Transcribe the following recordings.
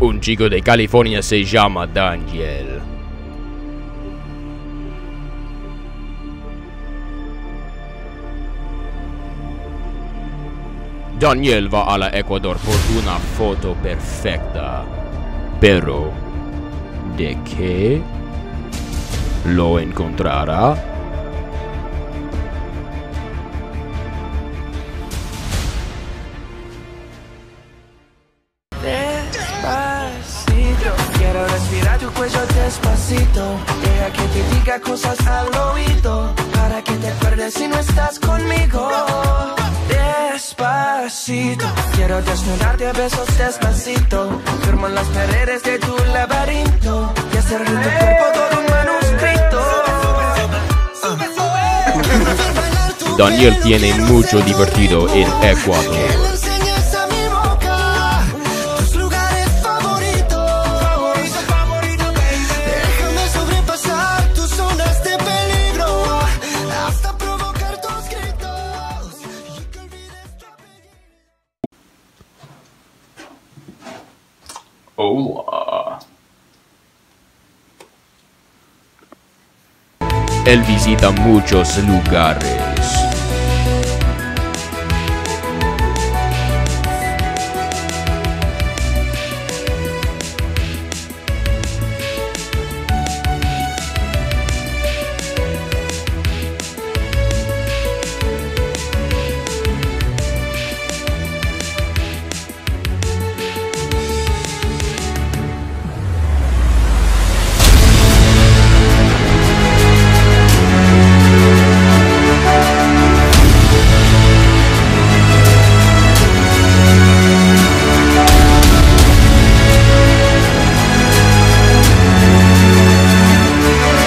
Un chico de California se llama Daniel. Daniel va a la Ecuador por una foto perfecta. Pero, ¿de qué lo encontrará? Despacito, quiero respirar tu cuello despacito. Deja que te diga cosas al oído, para que te acuerdes si no estás conmigo. Despacito, quiero desnudarte a besos despacito. Firmo en las paredes de tu laberinto y hacer de tu cuerpo todo un manuscrito. Daniel tiene mucho divertido en Ecuador. Hola. Él visita muchos lugares.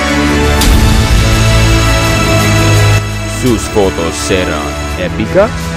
Sus fotos serán épicas.